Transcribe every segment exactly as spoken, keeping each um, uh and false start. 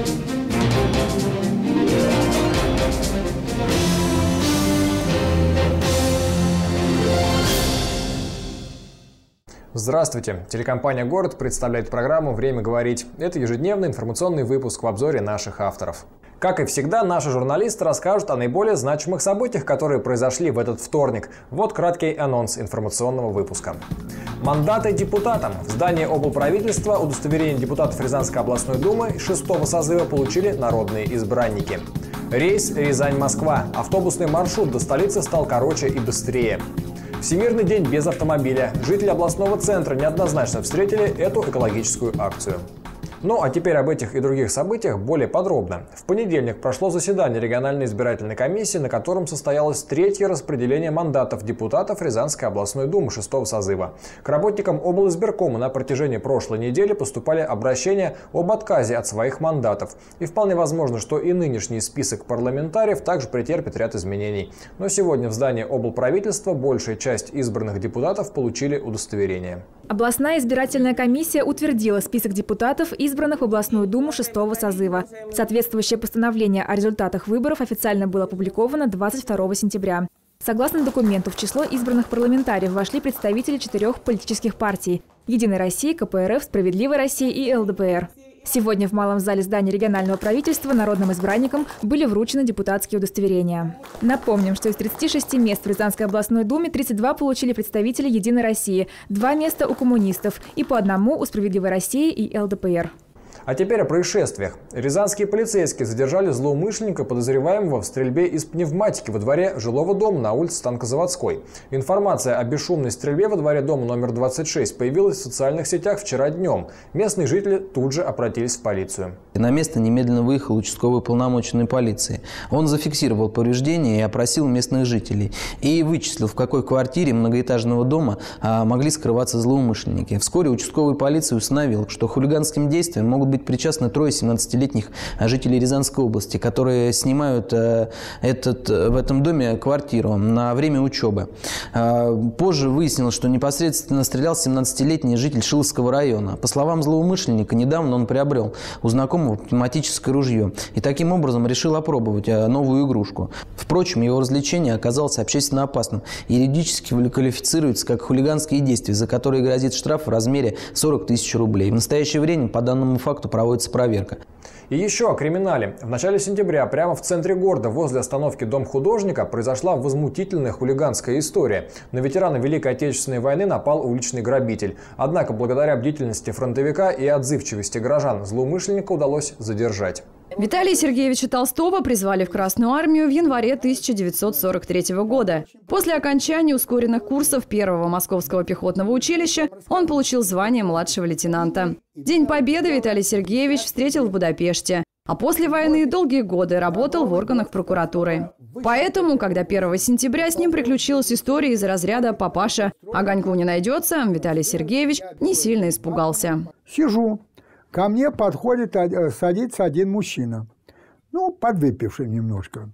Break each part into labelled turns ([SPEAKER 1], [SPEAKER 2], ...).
[SPEAKER 1] Здравствуйте! Телекомпания «Город» представляет программу «Время говорить». Это ежедневный информационный выпуск в обзоре наших авторов. Как и всегда, наши журналисты расскажут о наиболее значимых событиях, которые произошли в этот вторник. Вот краткий анонс информационного выпуска. Мандаты депутатам. В здании облправительства удостоверение депутатов Рязанской областной думы шестого созыва получили народные избранники. Рейс Рязань-Москва. Автобусный маршрут до столицы стал короче и быстрее. Всемирный день без автомобиля. Жители областного центра неоднозначно встретили эту экологическую акцию. Ну а теперь об этих и других событиях более подробно. В понедельник прошло заседание региональной избирательной комиссии, на котором состоялось третье распределение мандатов депутатов Рязанской областной думы шестого созыва. К работникам облизбиркома на протяжении прошлой недели поступали обращения об отказе от своих мандатов. И вполне возможно, что и нынешний список парламентариев также претерпит ряд изменений. Но сегодня в здании облправительства большая часть избранных депутатов получили удостоверение.
[SPEAKER 2] Областная избирательная комиссия утвердила список депутатов, избранных в областную думу шестого созыва. Соответствующее постановление о результатах выборов официально было опубликовано двадцать второго сентября. Согласно документу, в число избранных парламентариев вошли представители четырех политических партий – «Единой России», ка пэ эр эф, «Справедливой России» и эл дэ пэ эр. Сегодня в малом зале здания регионального правительства народным избранникам были вручены депутатские удостоверения. Напомним, что из тридцати шести мест в Рязанской областной думе тридцать два получили представители «Единой России», два места у коммунистов и по одному у «Справедливой России» и эл дэ пэ эр.
[SPEAKER 1] А теперь о происшествиях. Рязанские полицейские задержали злоумышленника, подозреваемого в стрельбе из пневматики во дворе жилого дома на улице Станкозаводской. Информация о бесшумной стрельбе во дворе дома номер двадцать шесть появилась в социальных сетях вчера днем. Местные жители тут же обратились в полицию.
[SPEAKER 3] На место немедленно выехал участковый уполномоченный полиции. Он зафиксировал повреждения и опросил местных жителей. И вычислил, в какой квартире многоэтажного дома а, могли скрываться злоумышленники. Вскоре участковый полиции установил, что хулиганским действиям могут быть причастны трое семнадцатилетних жителей Рязанской области, которые снимают э, этот, в этом доме квартиру на время учебы. Э, позже выяснилось, что непосредственно стрелял семнадцатилетний житель Шиловского района. По словам злоумышленника, недавно он приобрел у знакомого пневматическое ружье и таким образом решил опробовать э, новую игрушку. Впрочем, его развлечение оказалось общественно опасным и юридически квалифицируется как хулиганские действия, за которые грозит штраф в размере сорок тысяч рублей. В настоящее время по данному факту проводится проверка.
[SPEAKER 1] И еще о криминале. В начале сентября прямо в центре города, возле остановки Дом художника, произошла возмутительная хулиганская история. На ветерана Великой Отечественной войны напал уличный грабитель. Однако, благодаря бдительности фронтовика и отзывчивости горожан, злоумышленника удалось задержать.
[SPEAKER 4] Виталия Сергеевича Толстого призвали в Красную армию в январе тысяча девятьсот сорок третьего года. После окончания ускоренных курсов первого Московского пехотного училища он получил звание младшего лейтенанта. День Победы Виталий Сергеевич встретил в Будапеште, а после войны долгие годы работал в органах прокуратуры. Поэтому, когда первого сентября с ним приключилась история из разряда «папаша, огоньку не найдется», Виталий Сергеевич не сильно испугался.
[SPEAKER 5] Сижу. Ко мне подходит, садится один мужчина, ну, подвыпивший немножко.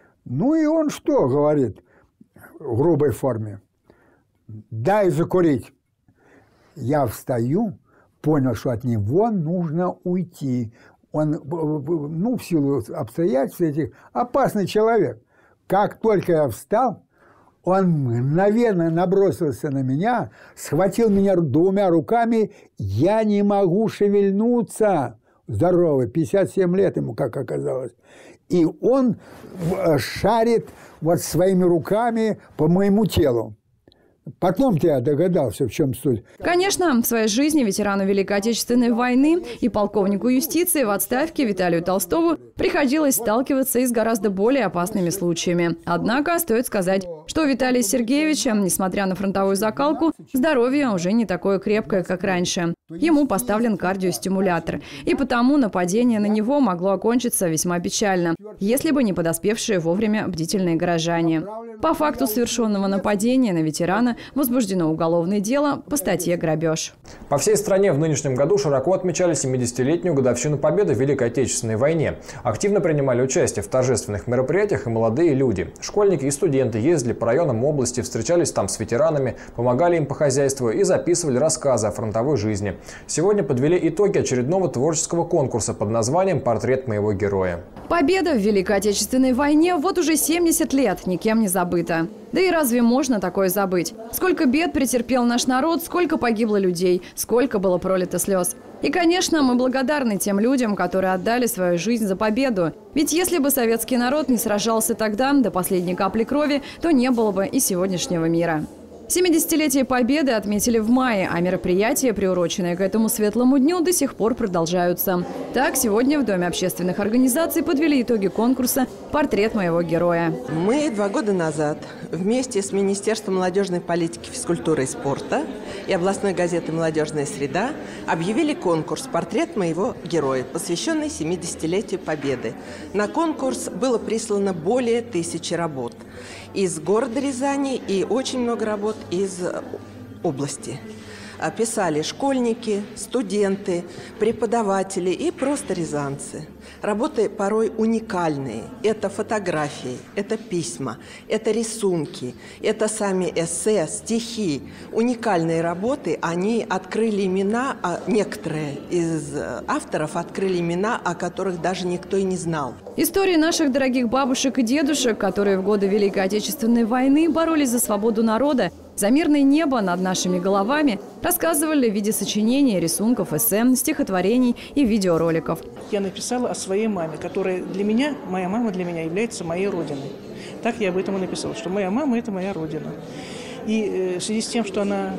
[SPEAKER 5] Ну и он что говорит в грубой форме? Дай закурить. Я встаю, понял, что от него нужно уйти. Он, ну, в силу обстоятельств этих, опасный человек. Как только я встал, он мгновенно набросился на меня, схватил меня двумя руками. Я не могу шевельнуться. Здоровый, пятьдесят семь лет ему, как оказалось. И он шарит вот своими руками по моему телу. Потом-то я догадался, в чем суть.
[SPEAKER 4] Конечно, в своей жизни ветерану Великой Отечественной войны и полковнику юстиции в отставке Виталию Толстову приходилось сталкиваться и с гораздо более опасными случаями. Однако стоит сказать, что у Виталия Сергеевича, несмотря на фронтовую закалку, здоровье уже не такое крепкое, как раньше. Ему поставлен кардиостимулятор, и потому нападение на него могло окончиться весьма печально, если бы не подоспевшие вовремя бдительные горожане. По факту совершенного нападения на ветерана возбуждено уголовное дело по статье «Грабеж».
[SPEAKER 1] По всей стране в нынешнем году широко отмечали семидесятилетнюю годовщину победы в Великой Отечественной войне. Активно принимали участие в торжественных мероприятиях и молодые люди. Школьники и студенты ездили по районам области, встречались там с ветеранами, помогали им по хозяйству и записывали рассказы о фронтовой жизни. Сегодня подвели итоги очередного творческого конкурса под названием «Портрет моего героя».
[SPEAKER 4] Победа в Великой Отечественной войне вот уже семьдесят лет никем не забыта. Да и разве можно такое забыть? Сколько бед претерпел наш народ, сколько погибло людей, сколько было пролито слез. И, конечно, мы благодарны тем людям, которые отдали свою жизнь за победу. Ведь если бы советский народ не сражался тогда до последней капли крови, то не было бы и сегодняшнего мира. семидесятилетие Победы отметили в мае, а мероприятия, приуроченные к этому светлому дню, до сих пор продолжаются. Так, сегодня в Доме общественных организаций подвели итоги конкурса «Портрет моего героя».
[SPEAKER 6] Мы два года назад вместе с Министерством молодежной политики, физкультуры и спорта и областной газетой «Молодежная среда» объявили конкурс «Портрет моего героя», посвященный семидесятилетию Победы. На конкурс было прислано более тысячи работ из города Рязани и очень много работ из области. Писали школьники, студенты, преподаватели и просто рязанцы. Работы порой уникальные. Это фотографии, это письма, это рисунки, это сами эссе, стихи. Уникальные работы, они открыли имена, а некоторые из авторов открыли имена, о которых даже никто и не знал.
[SPEAKER 4] Истории наших дорогих бабушек и дедушек, которые в годы Великой Отечественной войны боролись за свободу народа, за мирное небо над нашими головами, рассказывали в виде сочинений, рисунков, эссе, стихотворений и видеороликов.
[SPEAKER 7] Я написала о своей маме, которая для меня, моя мама для меня является моей родиной. Так я об этом и написала, что моя мама – это моя родина. И э, в связи с тем, что она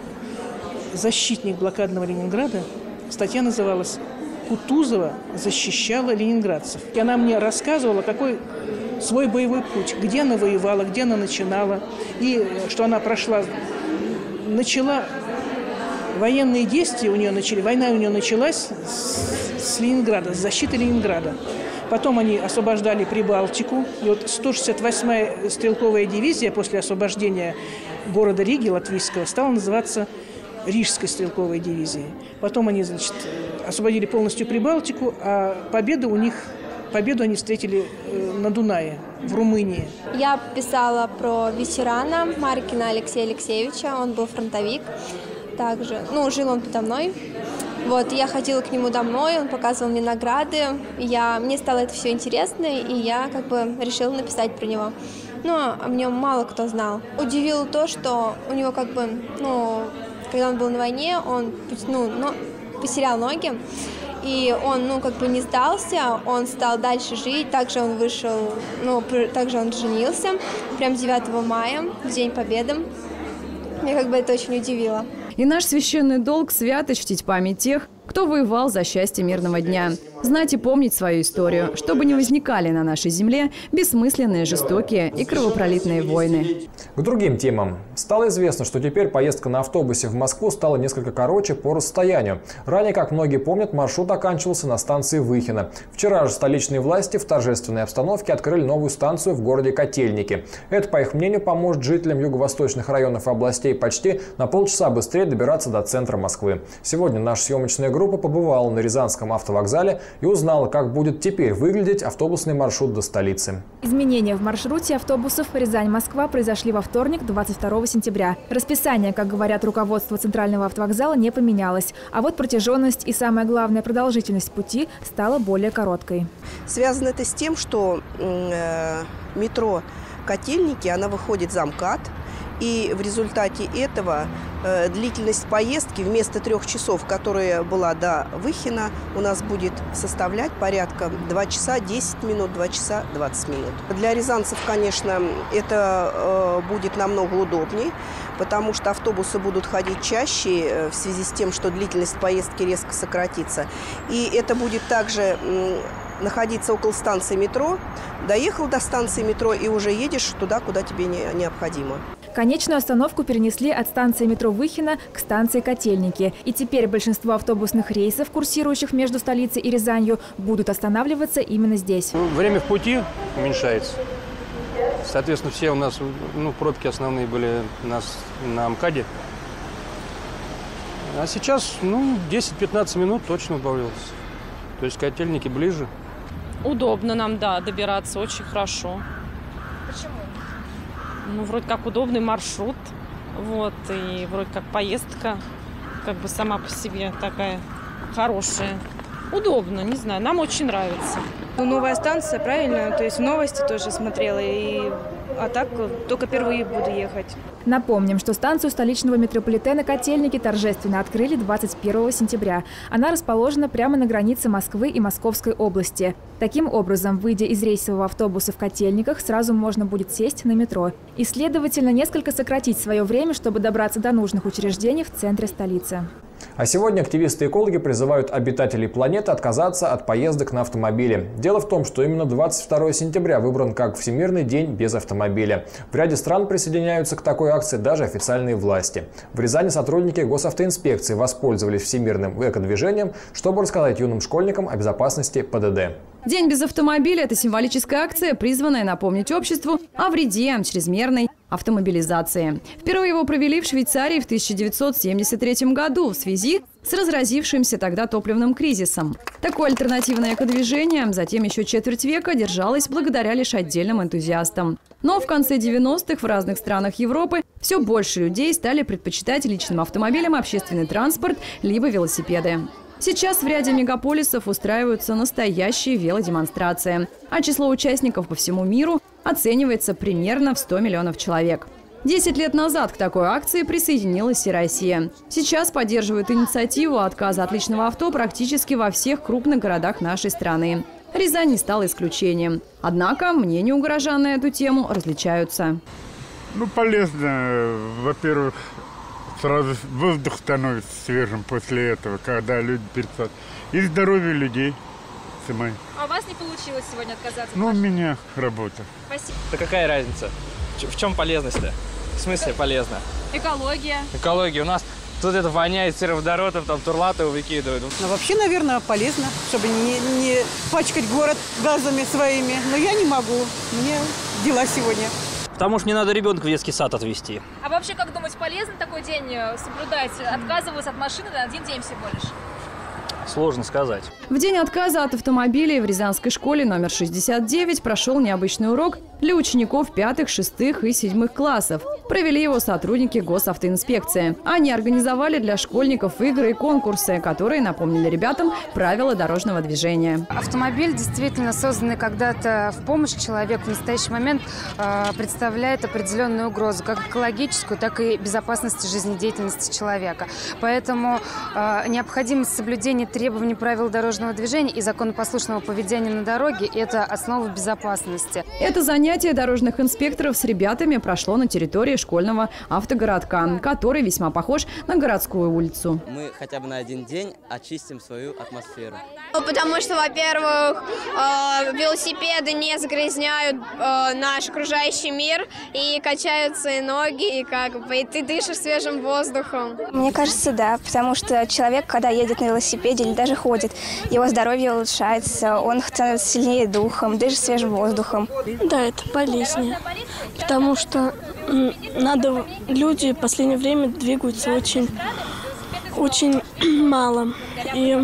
[SPEAKER 7] защитник блокадного Ленинграда, статья называлась «Кутузова защищала ленинградцев». И она мне рассказывала, какой свой боевой путь, где она воевала, где она начинала, и что она прошла, начала военные действия у нее начали, война у нее началась с, с Ленинграда, с защиты Ленинграда. Потом они освобождали Прибалтику, и вот сто шестьдесят восьмая стрелковая дивизия после освобождения города Риги латвийского стала называться Рижской стрелковой дивизией. Потом они, значит, освободили полностью Прибалтику, а победу у них Победу они встретили на Дунае, в Румынии.
[SPEAKER 8] Я писала про ветерана Маркина Алексея Алексеевича. Он был фронтовик. Также, ну, жил он подо мной. Вот, я ходила к нему домой, он показывал мне награды. Я, мне стало это все интересно, и я как бы решила написать про него. Но о нем мало кто знал. Удивило то, что у него как бы, ну, когда он был на войне, он, ну, ну, потерял ноги. И он, ну, как бы не сдался, он стал дальше жить, также он вышел, ну, также он женился, прям девятого мая, в День Победы. Меня как бы это очень удивило.
[SPEAKER 4] И наш священный долг свято чтить память тех, кто воевал за счастье мирного дня. Знать и помнить свою историю, чтобы не возникали на нашей земле бессмысленные, жестокие и кровопролитные войны.
[SPEAKER 1] К другим темам. Стало известно, что теперь поездка на автобусе в Москву стала несколько короче по расстоянию. Ранее, как многие помнят, маршрут оканчивался на станции Выхино. Вчера же столичные власти в торжественной обстановке открыли новую станцию в городе Котельники. Это, по их мнению, поможет жителям юго-восточных районов и областей почти на полчаса быстрее добираться до центра Москвы. Сегодня наша съемочная группа побывала на Рязанском автовокзале и узнала, как будет теперь выглядеть автобусный маршрут до столицы.
[SPEAKER 2] Изменения в маршруте автобусов Рязань-Москва произошли во вторник, двадцать второго сентября. Расписание, как говорят руководство Центрального автовокзала, не поменялось. А вот протяженность и, самое главное, продолжительность пути стала более короткой.
[SPEAKER 9] Связано это с тем, что э, метро Котельники, она выходит за МКАД. И в результате этого э, длительность поездки вместо трех часов, которая была до Выхина, у нас будет составлять порядка два часа десять минут, два часа двадцать минут. Для рязанцев, конечно, это э, будет намного удобней, потому что автобусы будут ходить чаще э, в связи с тем, что длительность поездки резко сократится. И это будет также э, находиться около станции метро. Доехал до станции метро и уже едешь туда, куда тебе не, необходимо.
[SPEAKER 2] Конечную остановку перенесли от станции метро Выхино к станции Котельники. И теперь большинство автобусных рейсов, курсирующих между столицей и Рязанью, будут останавливаться именно здесь.
[SPEAKER 10] Время в пути уменьшается. Соответственно, все у нас, ну, пробки основные были у нас на МКАДе. А сейчас, ну, десять-пятнадцать минут точно убавилось. То есть котельники ближе.
[SPEAKER 11] Удобно нам, да, добираться очень хорошо.
[SPEAKER 2] Почему?
[SPEAKER 11] Ну, вроде как удобный маршрут. Вот, и вроде как поездка, как бы сама по себе такая хорошая. Удобно, не знаю, нам очень нравится.
[SPEAKER 12] Ну, новая станция, правильно? То есть в новости тоже смотрела, и... а так только впервые буду ехать.
[SPEAKER 2] Напомним, что станцию столичного метрополитена «Котельники» торжественно открыли двадцать первого сентября. Она расположена прямо на границе Москвы и Московской области. Таким образом, выйдя из рейсового автобуса в Котельниках, сразу можно будет сесть на метро и, следовательно, несколько сократить свое время, чтобы добраться до нужных учреждений в центре столицы.
[SPEAKER 1] А сегодня активисты-экологи призывают обитателей планеты отказаться от поездок на автомобиле. Дело в том, что именно двадцать второго сентября выбран как Всемирный день без автомобиля. В ряде стран присоединяются к такой акции даже официальные власти. В Рязани сотрудники госавтоинспекции воспользовались всемирным экодвижением, чтобы рассказать юным школьникам о безопасности ПДД.
[SPEAKER 4] День без автомобиля – это символическая акция, призванная напомнить обществу о вреде чрезмерной автомобилизации. Впервые его провели в Швейцарии в тысяча девятьсот семьдесят третьем году в связи с разразившимся тогда топливным кризисом. Такое альтернативное экодвижение затем еще четверть века держалось благодаря лишь отдельным энтузиастам. Но в конце девяностых в разных странах Европы все больше людей стали предпочитать личным автомобилям общественный транспорт либо велосипеды. Сейчас в ряде мегаполисов устраиваются настоящие велодемонстрации, а число участников по всему миру оценивается примерно в сто миллионов человек. Десять лет назад к такой акции присоединилась и Россия. Сейчас поддерживают инициативу отказа от личного авто практически во всех крупных городах нашей страны. Рязань не стала исключением. Однако мнения у горожан на эту тему различаются.
[SPEAKER 13] Ну, полезно, во-первых, сразу воздух становится свежим после этого, когда люди пересадят. И здоровье людей самой.
[SPEAKER 2] А у вас не получилось сегодня отказаться?
[SPEAKER 13] Ну, у меня работа.
[SPEAKER 2] Спасибо.
[SPEAKER 14] Да какая разница? В чем полезность-то? В смысле полезно?
[SPEAKER 2] Экология.
[SPEAKER 14] Экология. У нас тут это воняет сероводородом, там турлатового выкидывают.
[SPEAKER 15] Ну, вообще, наверное, полезно, чтобы не, не пачкать город газами своими. Но я не могу. У меня дела сегодня.
[SPEAKER 14] Потому что мне надо ребенка в детский сад отвезти.
[SPEAKER 2] А вообще, как думаете, полезно такой день соблюдать? Отказываться от машины на один день всего лишь?
[SPEAKER 14] Сложно сказать.
[SPEAKER 4] В день отказа от автомобилей в Рязанской школе номер шестьдесят девять прошел необычный урок для учеников пятых, шестых и седьмых классов. Провели его сотрудники госавтоинспекции. Они организовали для школьников игры и конкурсы, которые напомнили ребятам правила дорожного движения.
[SPEAKER 16] Автомобиль, действительно созданный когда-то в помощь человеку, в настоящий момент э, представляет определенную угрозу, как экологическую, так и безопасности жизнедеятельности человека. Поэтому э, необходимость соблюдения требований правил дорожного движения и законопослушного поведения на дороге – это основа безопасности.
[SPEAKER 4] Это занятие дорожных инспекторов с ребятами прошло на территории школьного автогородка, который весьма похож на городскую улицу.
[SPEAKER 17] Мы хотя бы на один день очистим свою атмосферу.
[SPEAKER 8] Потому что, во-первых, э, велосипеды не загрязняют э, наш окружающий мир, и качаются и ноги, и как бы и ты дышишь свежим воздухом.
[SPEAKER 18] Мне кажется, да, потому что человек, когда едет на велосипеде или даже ходит, его здоровье улучшается, он становится сильнее духом, дышит свежим воздухом.
[SPEAKER 19] Да, это полезнее, потому что надо, люди в последнее время двигаются очень, очень мало и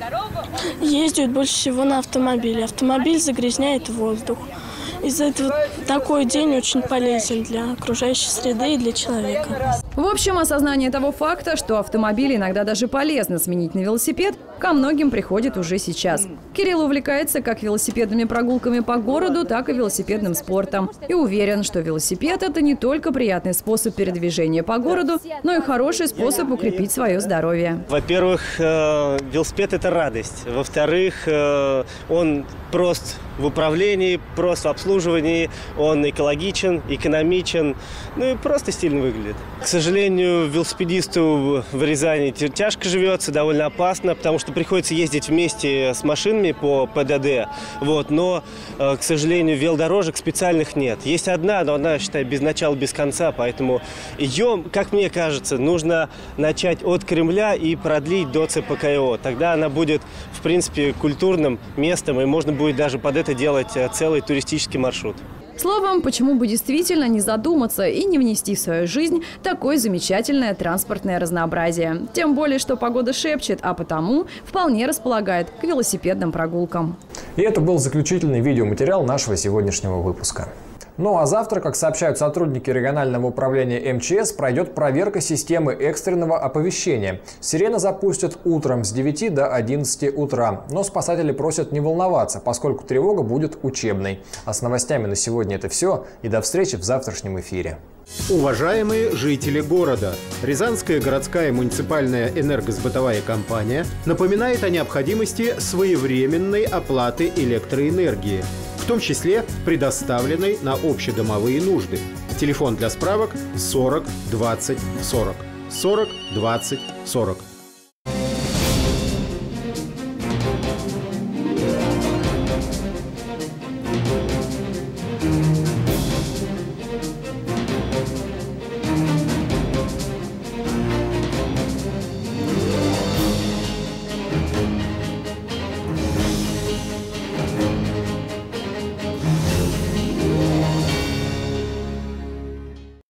[SPEAKER 19] ездят больше всего на автомобиле. Автомобиль загрязняет воздух. Из-за этого такой день очень полезен для окружающей среды и для человека.
[SPEAKER 4] В общем, осознание того факта, что автомобиль иногда даже полезно сменить на велосипед, ко многим приходит уже сейчас. Кирилл увлекается как велосипедными прогулками по городу, так и велосипедным спортом. И уверен, что велосипед – это не только приятный способ передвижения по городу, но и хороший способ укрепить свое здоровье.
[SPEAKER 20] Во-первых, велосипед – это радость. Во-вторых, он прост в управлении, прост в обслуживании, он экологичен, экономичен, ну и просто стильно выглядит. К сожалению, велосипедисту в Рязани тяжко живется, довольно опасно, потому что приходится ездить вместе с машинами по ПДД. Вот, но, к сожалению, велодорожек специальных нет. Есть одна, но она, считай, без начала, без конца, поэтому ее, как мне кажется, нужно начать от Кремля и продлить до ЦПКО. Тогда она будет, в принципе, культурным местом, и можно будет даже под это делать целый туристический маршрут.
[SPEAKER 4] Словом, почему бы действительно не задуматься и не внести в свою жизнь такое замечательное транспортное разнообразие. Тем более, что погода шепчет, а потому вполне располагает к велосипедным прогулкам.
[SPEAKER 1] И это был заключительный видеоматериал нашего сегодняшнего выпуска. Ну а завтра, как сообщают сотрудники регионального управления эм че эс, пройдет проверка системы экстренного оповещения. Сирены запустят утром с девяти до одиннадцати утра. Но спасатели просят не волноваться, поскольку тревога будет учебной. А с новостями на сегодня это все. И до встречи в завтрашнем эфире.
[SPEAKER 21] Уважаемые жители города, Рязанская городская муниципальная энергосбытовая компания напоминает о необходимости своевременной оплаты электроэнергии, в том числе предоставленной на общедомовые нужды. Телефон для справок сорок двадцать сорок. сорок двадцать сорок.